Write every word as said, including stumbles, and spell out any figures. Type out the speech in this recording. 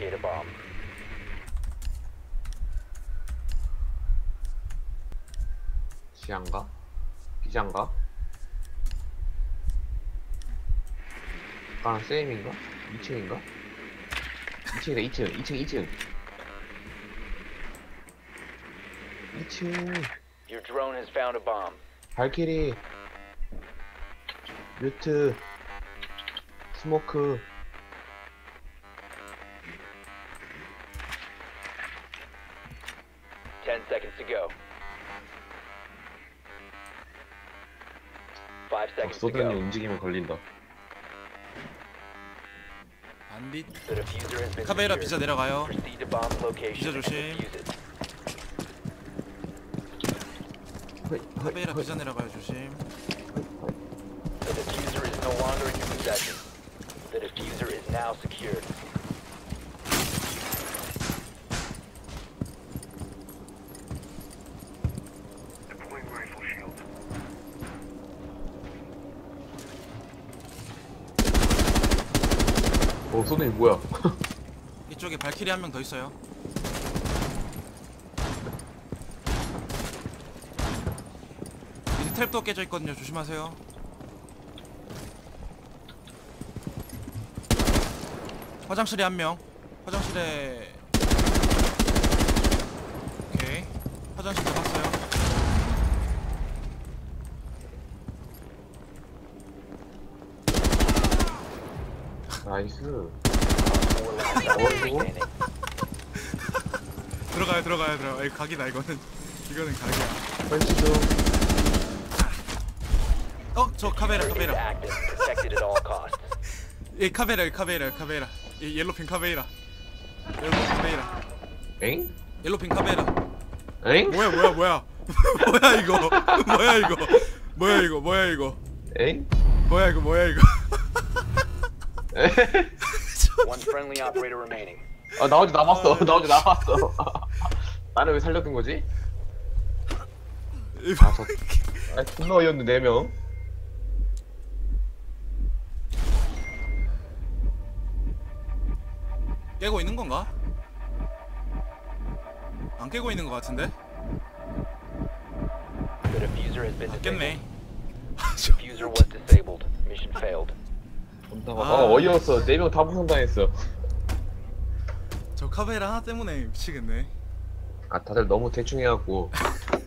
locate a bomb. 지하인가? 기자인가? 아까랑 세임인가? 이 층인가? 이 층이다 이 층 이 층 이 층 이 층 Your drone has found a bomb. 발키리 뮤트 스모크 Ten seconds to go. Five 어, seconds to 소드니 go. 움직이면 걸린다. 안빛 The diffuser has been 카베라 secured. 비자 내려가요. Proceed to bomb location 비자 and 조심. defuse it. 카베라 비자 내려가요. 조심. The diffuser is no longer in your possession. The diffuser is now secured. Deploying rifle shield. 어 소드니 뭐야? 이쪽에 발키리 한 명 더 있어요. 밑에 트랩도 깨져 있거든요. 조심하세요. 화장실에 한 명. 화장실에. 오케이. 화장실 들어갔어요. 나이스. Four last operators standing. 들어가요, 들어가요, 들어가요. 이거 각이다, 이거는. 이거는 각이야. 펀치 좀. 어, 저 카베라, Diffuser is 카베라. active, protected at all costs. 예, 카베라, 카베라, 카베라. 예, 옐로핀 카베라. 옐로핀 카베라. 엥? 옐로핀 카베라. 엥? 뭐야, 뭐야, 뭐야. 뭐야 이거? 뭐야 이거? 뭐야 이거? 뭐야 이거? 엥? 뭐야 이거? 뭐야 이거? One friendly operator remaining. 아 나머지 남았어. 나머지 남았어. 나는 왜 살려둔 거지? 아, 저, 아, 존나 어이없네, 네 명. 깨고 있는 건가? 안 깨고 있는 것 같은데? The diffuser has been 아, disabled. 깼네. Diffuser was disabled. Mission failed. 존나 아. 어, 어이없어. 네 명 다 부상당했어. 저 카베라 하나 때문에 미치겠네. 아, 다들 너무 대충 해갖고.